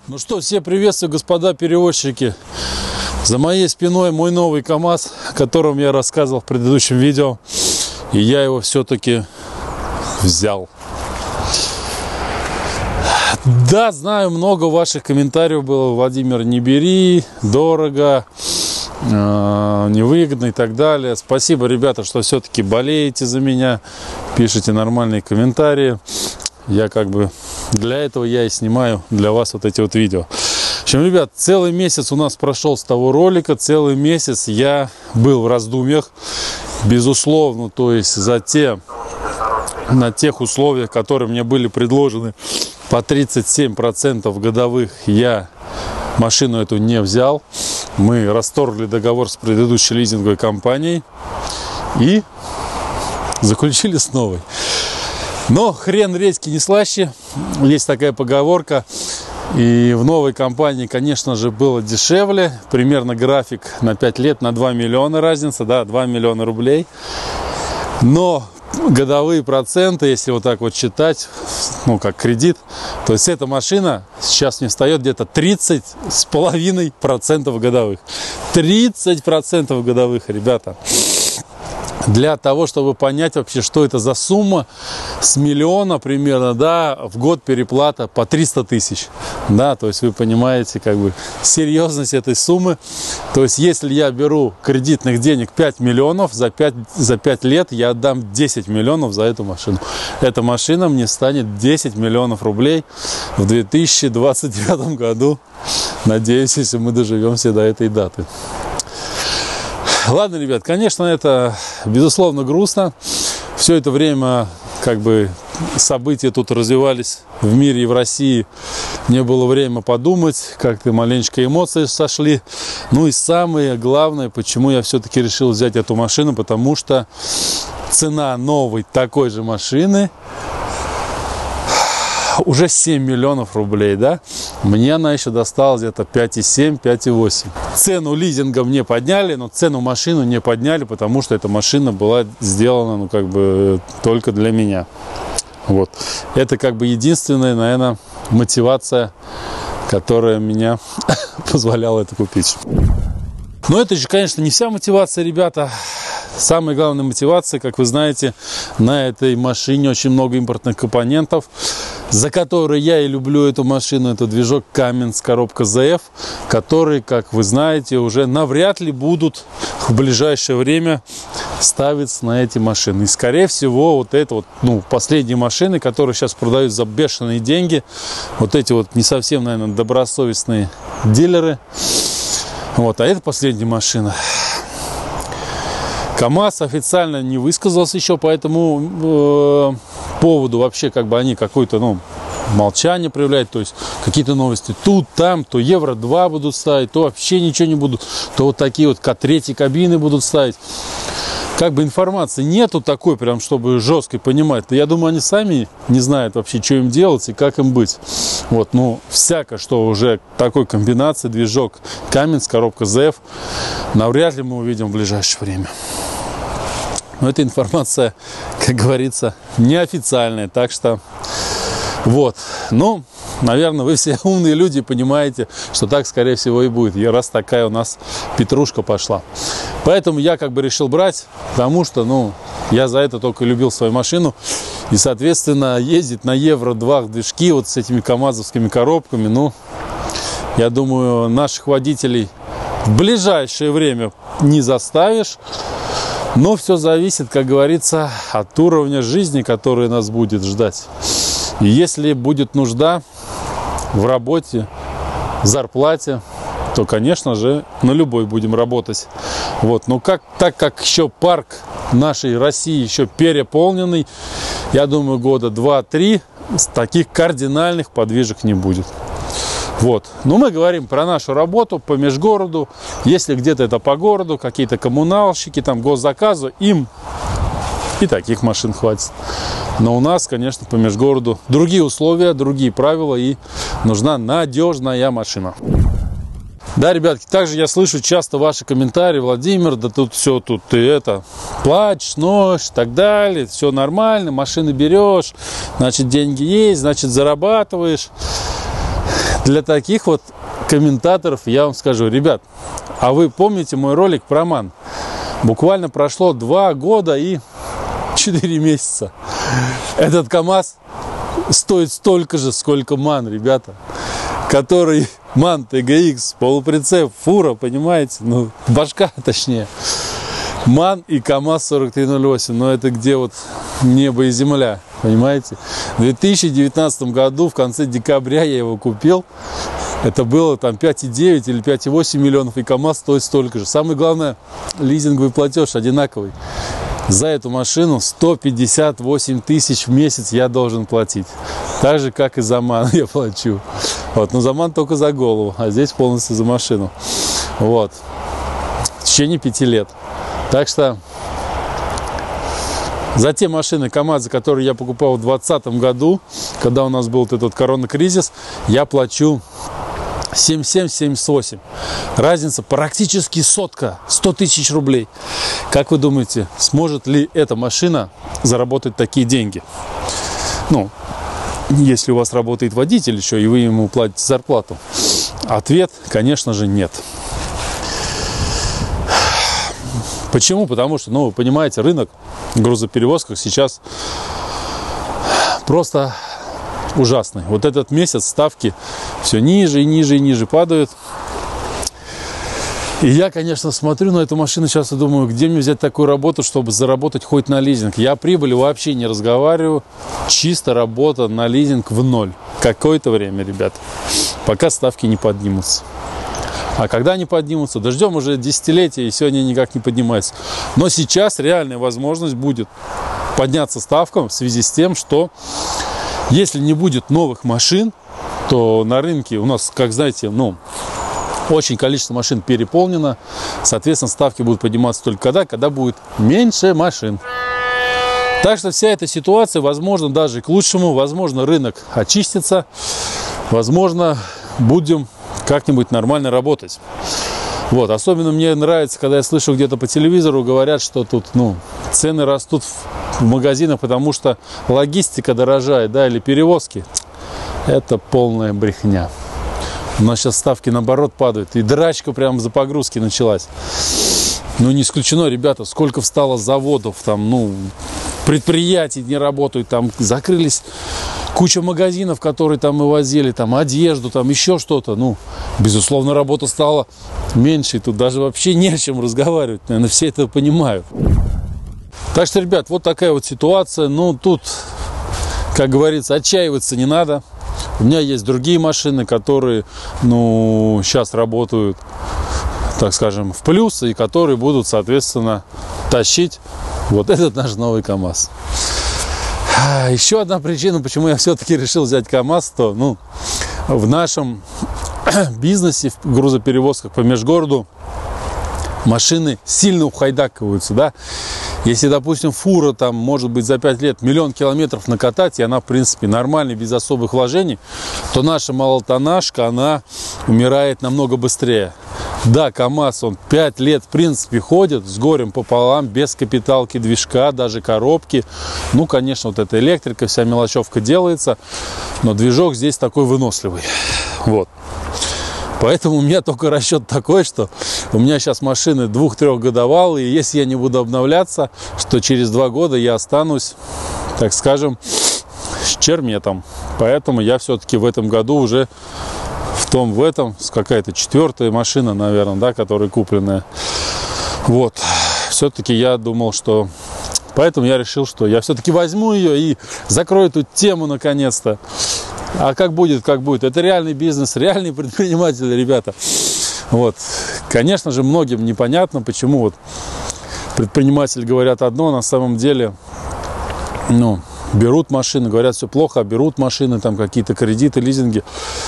Ну что, все приветствую, господа перевозчики. За моей спиной мой новый КАМАЗ, о котором я рассказывал в предыдущем видео. И я его все-таки взял. Да, знаю, много ваших комментариев было: Владимир, не бери, дорого, невыгодно и так далее. Спасибо, ребята, что все-таки болеете за меня, пишите нормальные комментарии. Я для этого я и снимаю для вас вот эти вот видео. В общем, ребят, целый месяц у нас прошел с того ролика, целый месяц я был в раздумьях, безусловно, то есть на тех условиях, которые мне были предложены по 37% годовых, я машину эту не взял. Мы расторгли договор с предыдущей лизинговой компанией и заключили с новой. Но хрен редьки не слаще, есть такая поговорка. И в новой компании, конечно же, было дешевле. Примерно график на 5 лет, на 2 миллиона разница, да, 2 миллиона рублей. Но годовые проценты, если вот так вот считать, как кредит, то есть эта машина сейчас мне встает где-то 30,5% годовых. 30% годовых, ребята. Для того, чтобы понять вообще, что это за сумма, с миллиона примерно, да, в год переплата по 300 тысяч. Да, то есть вы понимаете, серьезность этой суммы. То есть если я беру кредитных денег 5 миллионов, за 5 лет я отдам 10 миллионов за эту машину. Эта машина мне станет 10 миллионов рублей в 2029 году. Надеюсь, если мы доживемся до этой даты. Ладно, ребят, конечно, это, безусловно, грустно. Все это время, события тут развивались в мире и в России. Мне было время подумать, как-то маленечко эмоции сошли. Ну и самое главное, почему я все-таки решил взять эту машину, потому что цена новой такой же машины уже 7 миллионов рублей, да? Мне она еще досталась где-то 5,7, 5,8. Цену лизинга мне подняли, но цену машину не подняли, потому что эта машина была сделана, только для меня. Вот. Это единственная, наверное, мотивация, которая меня позволяла это купить. Но это же, конечно, не вся мотивация, ребята. Самая главная мотивация, как вы знаете, на этой машине очень много импортных компонентов, за которые я и люблю эту машину. Это движок Cummins, коробка ZF, которые, как вы знаете, уже навряд ли будут в ближайшее время ставиться на эти машины. И, скорее всего, последние машины, которые сейчас продают за бешеные деньги, вот эти не совсем, наверное, добросовестные дилеры. А это последняя машина. КАМАЗ официально не высказался еще по этому поводу. Вообще, они какое-то, молчание проявляют. То есть, какие-то новости тут, там, то Евро-2 будут ставить, то вообще ничего не будут. То такие К3 кабины будут ставить. Информации нету такой, прям, чтобы жестко понимать. Я думаю, они сами не знают вообще, что им делать и как им быть. Всяко, что уже такой комбинации, движок Cummins, коробка ZF, навряд ли мы увидим в ближайшее время. Но эта информация, как говорится, неофициальная, так что наверное, вы все умные люди понимаете, что так, скорее всего, и будет, раз такая у нас петрушка пошла. Поэтому я решил брать, потому что, я за это только любил свою машину. И, соответственно, ездить на Евро-2 движки с этими камазовскими коробками, я думаю, наших водителей в ближайшее время не заставишь. Но все зависит, как говорится, от уровня жизни, который нас будет ждать. И если будет нужда в работе, в зарплате, то, конечно же, на любой будем работать. Так как еще парк нашей России еще переполненный, я думаю, года 2-3 таких кардинальных подвижек не будет. Но мы говорим про нашу работу по межгороду. Если где-то это по городу, какие-то коммуналщики, госзаказы, им и таких машин хватит. Но у нас, конечно, по межгороду другие условия, другие правила, и нужна надежная машина. Да, ребятки, также я слышу часто ваши комментарии: Владимир, да тут все, тут ты плачешь, ноешь и так далее, все нормально, машины берешь, значит, деньги есть, значит, зарабатываешь. для таких вот комментаторов я вам скажу, ребят, а вы помните мой ролик про МАН? Буквально прошло 2 года и 4 месяца. Этот КАМАЗ стоит столько же, сколько МАН, ребята. Который МАН, ТГХ, полуприцеп, фура, понимаете? Ну, башка точнее. МАН и КАМАЗ 4308. Но это где вот небо и земля, понимаете? В 2019 году, в конце декабря я его купил. Это было там 5,9 или 5,8 миллионов, и КАМАЗ стоит столько же. Самое главное, лизинговый платеж одинаковый. За эту машину 158 тысяч в месяц я должен платить. Так же, как и за МАН я плачу. Вот, но за МАН только за голову, а здесь полностью за машину. Вот. В течение 5 лет. Так что за те машины КАМАЗы, которые я покупал в 2020 году, когда у нас был вот этот коронакризис, я плачу 77-78. Разница практически сотка, 100 тысяч рублей. Как вы думаете, сможет ли эта машина заработать такие деньги? Ну, если у вас работает водитель еще, и вы ему платите зарплату. Ответ, конечно же, нет. Почему? Потому что, ну, вы понимаете, рынок в грузоперевозках сейчас просто ужасный. Вот этот месяц ставки все ниже и ниже и ниже падают. И я, конечно, смотрю на эту машину сейчас и думаю, где мне взять такую работу, чтобы заработать хоть на лизинг. Я о прибыли вообще не разговариваю. Чисто работа на лизинг в ноль. Какое-то время, ребят. Пока ставки не поднимутся. А когда они поднимутся, дождем уже десятилетия, и сегодня никак не поднимается. Но сейчас реальная возможность будет подняться ставкам в связи с тем, что если не будет новых машин, то на рынке у нас, как знаете, ну, очень количество машин переполнено. Соответственно, ставки будут подниматься только когда будет меньше машин. Так что вся эта ситуация, возможно, даже к лучшему. Возможно, рынок очистится. Возможно, будем как-нибудь нормально работать. Вот. Особенно мне нравится, когда я слышу где-то по телевизору, говорят, что тут, ну, цены растут в магазинах, потому что логистика дорожает, да, или перевозки. Это полная брехня. У нас сейчас ставки наоборот падают. И драчка прямо за погрузки началась. Ну, не исключено, ребята, сколько встало заводов, там, ну, предприятий не работают, там закрылись куча магазинов, которые там мы возили, там одежду, там еще что-то. Ну, безусловно, работа стала меньше, и тут даже вообще не о чем разговаривать. Наверное, все это понимают. Так что, ребят, вот такая вот ситуация. Ну, тут, как говорится, отчаиваться не надо. У меня есть другие машины, которые, ну, сейчас работают, так скажем, в плюс, и которые будут, соответственно, тащить вот этот наш новый КАМАЗ. Еще одна причина, почему я все-таки решил взять КАМАЗ, то, ну, в нашем бизнесе, в грузоперевозках по межгороду, машины сильно ухайдакиваются, да. Если, допустим, фура там, может быть, за 5 лет 1 000 000 километров накатать, и она, в принципе, нормальная, без особых вложений, то наша малотоннажка, она умирает намного быстрее. Да, КАМАЗ, он 5 лет, в принципе, ходит с горем пополам, без капиталки движка, даже коробки. Ну, конечно, вот эта электрика, вся мелочевка делается, но движок здесь такой выносливый. Вот. Поэтому у меня только расчет такой, что у меня сейчас машины 2-3 годовалые, и если я не буду обновляться, что через 2 года я останусь, так скажем, с черметом. Поэтому я все-таки в этом году уже в этом, какая-то 4-я машина, наверное, да, которая купленная. Вот. Все-таки я думал, что... Поэтому я решил, что я все-таки возьму ее и закрою эту тему наконец-то. А как будет, как будет. Это реальный бизнес, реальные предприниматели, ребята. Вот. Конечно же, многим непонятно, почему вот предприниматели говорят одно, на самом деле, ну, берут машины, говорят, все плохо, а берут машины, там какие-то кредиты, лизинги.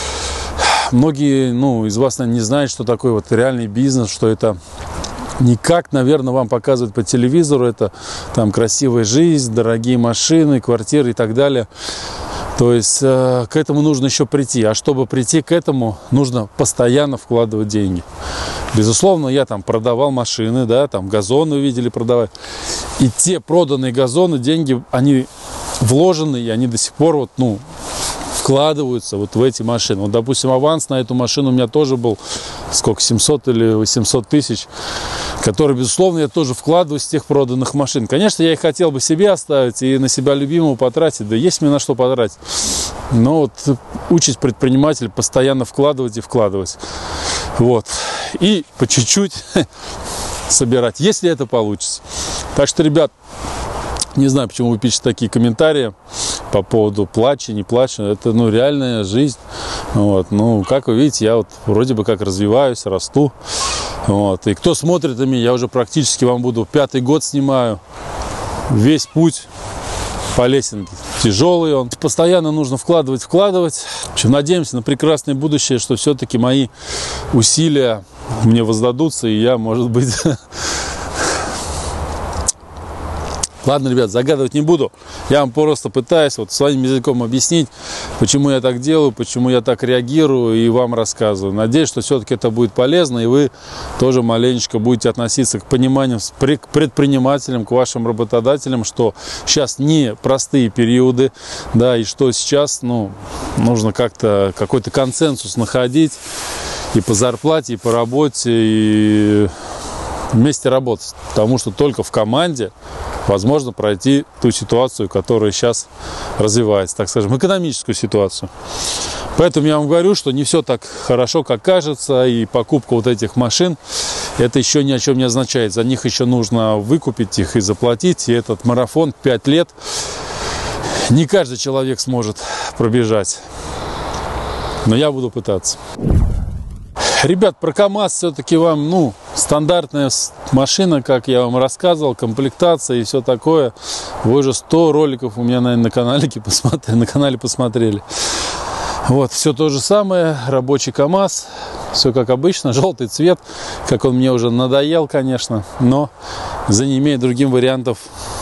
Многие, ну, из вас, наверное, не знают, что такое вот реальный бизнес, что это не как, наверное, вам показывают по телевизору. Это там красивая жизнь, дорогие машины, квартиры и так далее. То есть к этому нужно еще прийти. А чтобы прийти к этому, нужно постоянно вкладывать деньги. Безусловно, я там продавал машины, да, там газоны видели продавать. И те проданные газоны, деньги, они вложены, и они до сих пор вот, ну, вкладываются вот в эти машины. Вот, допустим, аванс на эту машину у меня тоже был, сколько, 700 или 800 тысяч, который, безусловно, я тоже вкладываю с тех проданных машин. Конечно, я их хотел бы себе оставить и на себя любимого потратить, да есть мне на что потратить. Но вот участь предпринимателя постоянно вкладывать и вкладывать. Вот. И по чуть-чуть собирать, если это получится. Так что, ребят, не знаю, почему вы пишете такие комментарии по поводу плача, не плача. Это, ну, реальная жизнь. Вот. Ну, как вы видите, я вот вроде бы как развиваюсь, расту. Вот. И кто смотрит на меня, я уже практически вам буду 5-й год снимаю. Весь путь по лесенке. Тяжелый он. Постоянно нужно вкладывать. В общем, надеемся на прекрасное будущее, что все-таки мои усилия мне воздадутся, и я, может быть... Ладно, ребят, загадывать не буду. Я вам просто пытаюсь вот своим языком объяснить, почему я так делаю, почему я так реагирую, и вам рассказываю. Надеюсь, что все-таки это будет полезно, и вы тоже маленечко будете относиться к пониманию, к предпринимателям, к вашим работодателям, что сейчас не простые периоды, да, и что сейчас, ну, нужно как-то какой-то консенсус находить и по зарплате, и по работе, и вместе работать. Потому что только в команде возможно пройти ту ситуацию, которая сейчас развивается, так скажем, экономическую ситуацию. Поэтому я вам говорю, что не все так хорошо, как кажется, и покупка вот этих машин, это еще ни о чем не означает. За них еще нужно выкупить их и заплатить, и этот марафон 5 лет не каждый человек сможет пробежать, но я буду пытаться. Ребят, про КамАЗ все-таки вам, ну, стандартная машина, как я вам рассказывал, комплектация и все такое. Вы уже 100 роликов у меня, наверное, на канале посмотрели. Вот, все то же самое, рабочий КамАЗ, все как обычно, желтый цвет, как он мне уже надоел, конечно, но за не имея другим вариантов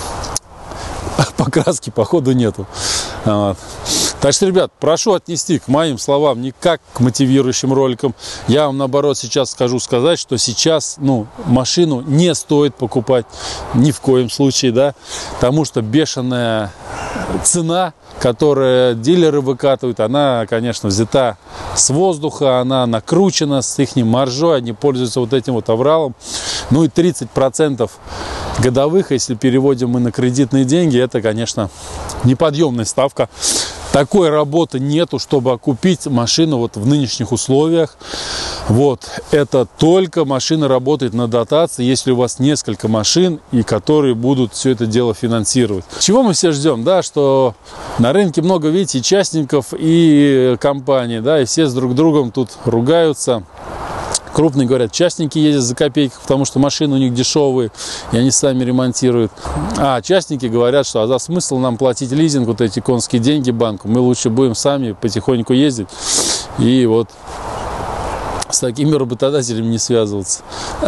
покраски, походу, нету. Вот. Так что, ребят, прошу отнести к моим словам не как к мотивирующим роликам. Я вам, наоборот, сейчас сказать, что сейчас, ну, машину не стоит покупать ни в коем случае, да, потому что бешеная цена, которую дилеры выкатывают, она, конечно, взята с воздуха, она накручена с их маржой, они пользуются вот этим вот авралом. Ну и 30% годовых, если переводим мы на кредитные деньги, это, конечно, неподъемная ставка. Такой работы нету, чтобы окупить машину вот в нынешних условиях. Вот, это только машина работает на дотации, если у вас несколько машин, и которые будут все это дело финансировать. Чего мы все ждем, да, что на рынке много, видите, и частников, и компаний, да, и все с друг другом тут ругаются. Крупные говорят, частники ездят за копейки, потому что машины у них дешевые, и они сами ремонтируют. А частники говорят, что за смысл нам платить лизинг, вот эти конские деньги банку, мы лучше будем сами потихоньку ездить. И вот с такими работодателями не связываться.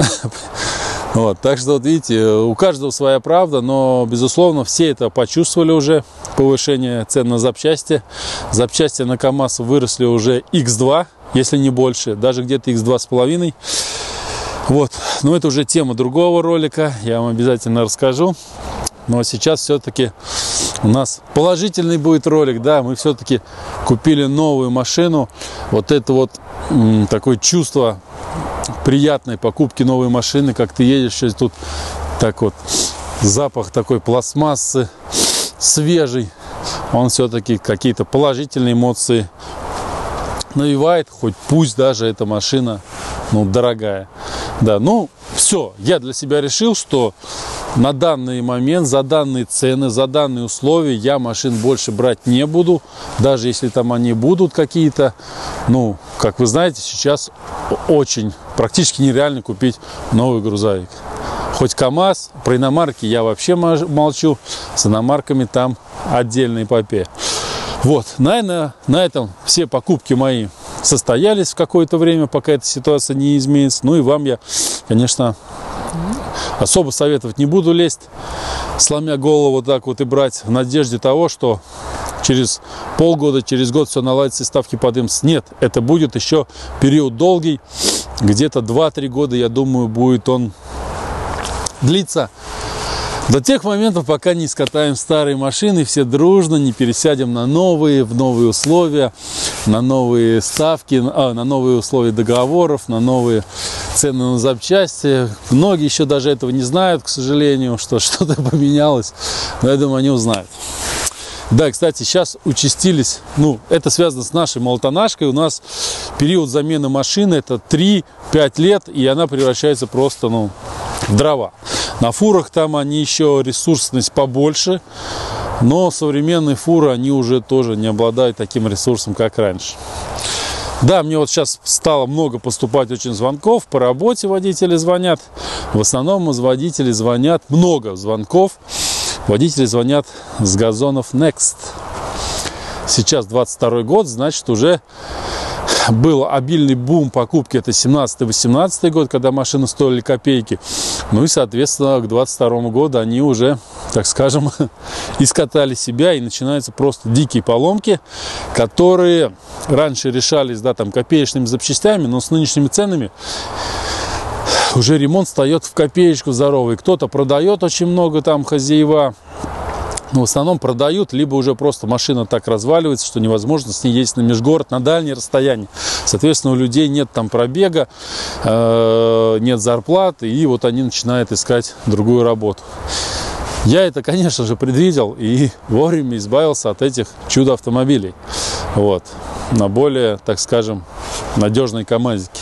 Вот, так что, вот видите, у каждого своя правда, но, безусловно, все это почувствовали уже, повышение цен на запчасти. Запчасти на КамАЗ выросли уже x2, если не больше, даже где-то x2,5. Вот, но это уже тема другого ролика, я вам обязательно расскажу. Но сейчас все-таки у нас положительный будет ролик, да, мы все-таки купили новую машину. Вот это вот такое чувство приятной покупки новой машины, как ты едешь, сейчас тут так вот запах такой пластмассы, свежий, он все-таки какие-то положительные эмоции навевает, хоть пусть даже эта машина, ну, дорогая. Да, ну, все, я для себя решил, что на данный момент, за данные цены, за данные условия я машин больше брать не буду, даже если там они будут какие-то. Ну, как вы знаете, сейчас очень, практически нереально купить новый грузовик. Хоть КамАЗ, про иномарки я вообще молчу, с иномарками там отдельная эпопея. Вот, наверное, на этом все покупки мои состоялись в какое-то время, пока эта ситуация не изменится. Ну и вам я, конечно, особо советовать не буду лезть, сломя голову вот так вот и брать в надежде того, что через полгода, через год все наладится и ставки поднимутся. Нет, это будет еще период долгий, где-то 2-3 года, я думаю, будет он длиться. До тех моментов, пока не скатаем старые машины, все дружно не пересядем на новые, в новые условия, на новые ставки, на новые условия договоров, на новые цены на запчасти. Многие еще даже этого не знают, к сожалению, что что-то поменялось, но я думаю, они узнают. Да, кстати, сейчас участились, это связано с нашей молотонашкой. У нас период замены машины это 3-5 лет, и она превращается просто, в дрова. На фурах там они еще ресурсность побольше, но современные фуры, они уже тоже не обладают таким ресурсом, как раньше. Да, мне вот сейчас стало много поступать очень звонков, по работе водители звонят. В основном из водителей звонят, много звонков. Водители звонят с газонов Next. Сейчас 22 год, значит, уже был обильный бум покупки. Это 17-18 год, когда машины стоили копейки. Ну и, соответственно, к 22 году они уже, так скажем, искатали себя. И начинаются просто дикие поломки, которые раньше решались, копеечными запчастями, но с нынешними ценами уже ремонт встает в копеечку здоровый. Кто-то продает очень много хозяева. Но в основном продают, либо уже просто машина так разваливается, что невозможно с ней ездить на межгород, на дальние расстояния. Соответственно, у людей нет пробега, нет зарплаты, и вот они начинают искать другую работу. Я это, конечно же, предвидел и вовремя избавился от этих чудо-автомобилей. На более, так скажем, надежной КамАЗике.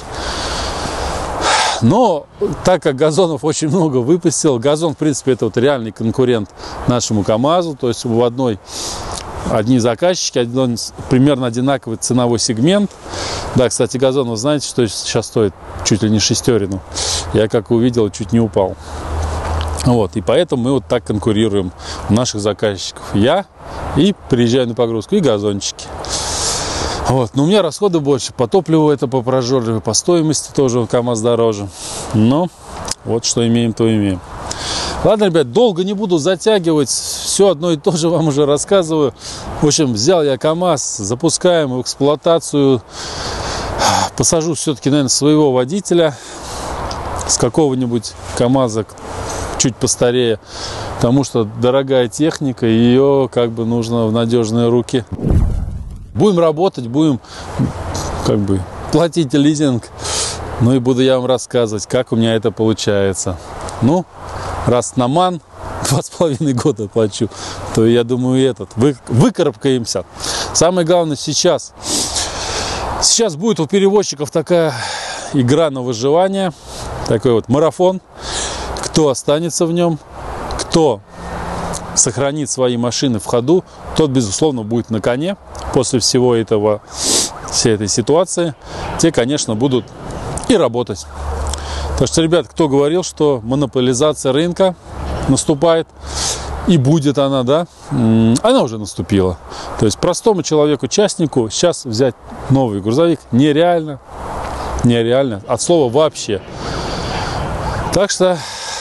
Но так как газонов очень много выпустил, газон, в принципе, это реальный конкурент нашему КамАЗу. То есть одни заказчики, примерно одинаковый ценовой сегмент. Да, кстати, газон, вы знаете, что сейчас стоит чуть ли не шестерину. Я, как увидел, чуть не упал. И поэтому мы так конкурируем у наших заказчиков. Я и приезжаю на погрузку, и газончики. Но у меня расходы больше, по топливу это попрожорливо, по стоимости тоже КамАЗ дороже. Но что имеем, то имеем. Ладно, ребят, долго не буду затягивать, все одно и то же вам уже рассказываю. В общем, взял я КамАЗ, запускаем в эксплуатацию, посажу все-таки, наверное, своего водителя с какого-нибудь КамАЗа чуть постарее, потому что дорогая техника, ее нужно в надежные руки. Будем работать, будем платить лизинг. И буду я вам рассказывать, как у меня это получается. Раз на МАН 2,5 года плачу, то я думаю, выкарабкаемся. Самое главное сейчас будет у перевозчиков такая игра на выживание, такой марафон. Кто останется в нем, кто сохранит свои машины в ходу, тот, безусловно, будет на коне. После всей этой ситуации, те, конечно, будут и работать. Так что, ребят, кто говорил, что монополизация рынка наступает, и будет она, она уже наступила. То есть простому человеку-частнику сейчас взять новый грузовик нереально, от слова вообще. Так что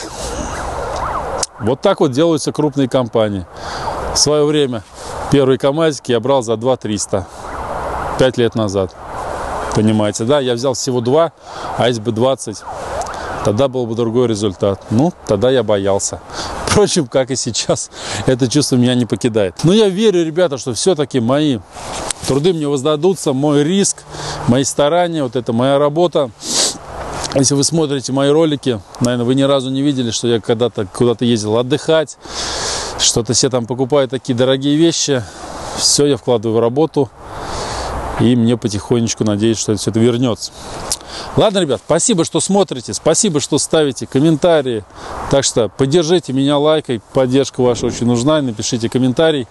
так делаются крупные компании. В свое время первый КамАЗик я брал за 2300 5 лет назад. Понимаете, да? Я взял всего 2, а если бы 20, тогда был бы другой результат. Тогда я боялся. Впрочем, как и сейчас, это чувство меня не покидает. Но я верю, ребята, что все-таки мои труды мне воздадутся, мой риск, мои старания, это моя работа. Если вы смотрите мои ролики, наверное, вы ни разу не видели, что я когда-то куда-то ездил отдыхать, что-то себе покупаю такие дорогие вещи. Все я вкладываю в работу, и мне потихонечку, надеюсь, что все это вернется. Ладно, ребят, спасибо, что смотрите, спасибо, что ставите комментарии. Так что поддержите меня лайкой, поддержка ваша очень нужна, напишите комментарий.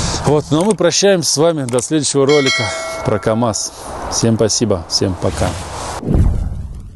Ну а мы прощаемся с вами до следующего ролика про КамАЗ. Всем спасибо, всем пока.